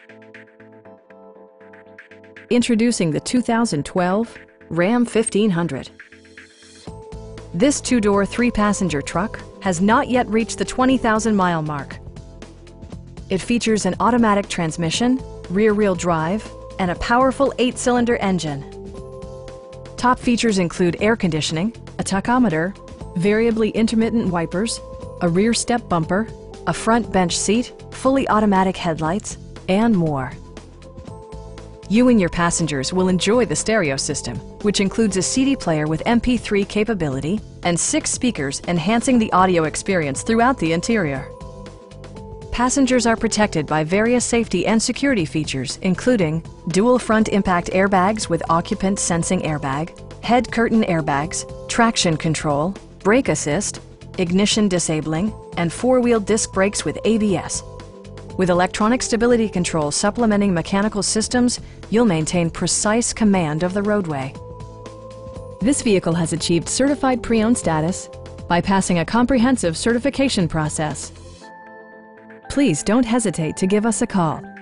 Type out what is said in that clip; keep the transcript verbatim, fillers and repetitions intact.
Introducing the two thousand twelve Ram fifteen hundred. This two-door, three-passenger truck has not yet reached the twenty thousand mile mark. It features an automatic transmission, rear-wheel drive, and a powerful eight-cylinder engine. Top features include air conditioning, a tachometer, variably intermittent wipers, a rear step bumper, a front bench seat, fully automatic headlights, and more. You and your passengers will enjoy the stereo system, which includes a C D player with M P three capability and six speakers enhancing the audio experience throughout the interior. Passengers are protected by various safety and security features, including dual front impact airbags with occupant sensing airbag, head curtain airbags, traction control, brake assist, ignition disabling, and four-wheel disc brakes with A B S. With electronic stability control supplementing mechanical systems, you'll maintain precise command of the roadway. This vehicle has achieved certified pre-owned status by passing a comprehensive certification process. Please don't hesitate to give us a call.